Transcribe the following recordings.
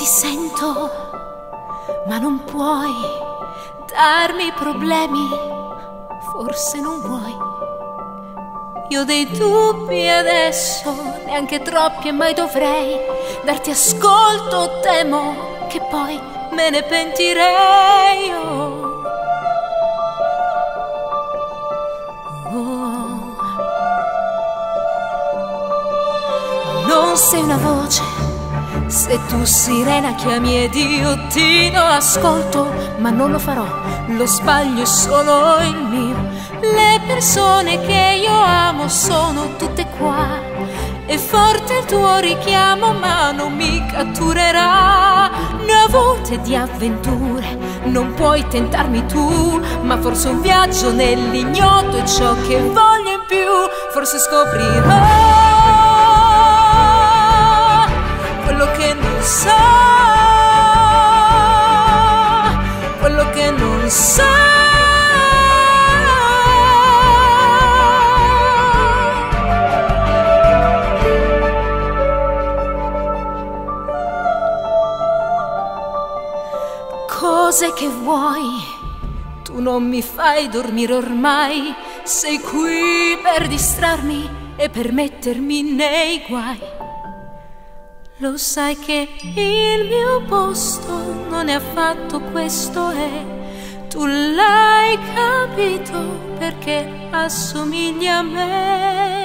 Ti sento, ma non puoi darmi problemi, forse non vuoi. Io ho dei dubbi adesso, neanche troppi, e mai dovrei darti ascolto, temo che poi me ne pentirei. Non sei una voce, se tu sirena chiami ed io ti do ascolto, ma non lo farò, lo sbaglio è solo il mio. Le persone che io amo sono tutte qua, è forte il tuo richiamo ma non mi catturerà. Ne ho avute di avventure, non puoi tentarmi tu, ma forse un viaggio nell'ignoto è ciò che voglio in più. Forse scoprirò quello che non so, quello che non so. Cose che vuoi, tu non mi fai dormire ormai, sei qui per distrarmi e per mettermi nei guai. Lo sai che il mio posto non è affatto questo, e tu l'hai capito perché assomigli a me.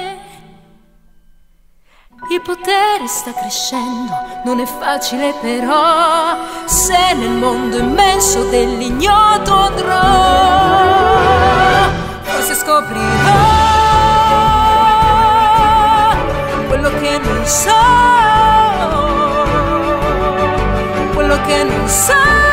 Il potere sta crescendo, non è facile però, se nel mondo immenso dell'ignoto andrò. Forse scoprirò quello che non so, quello che non so.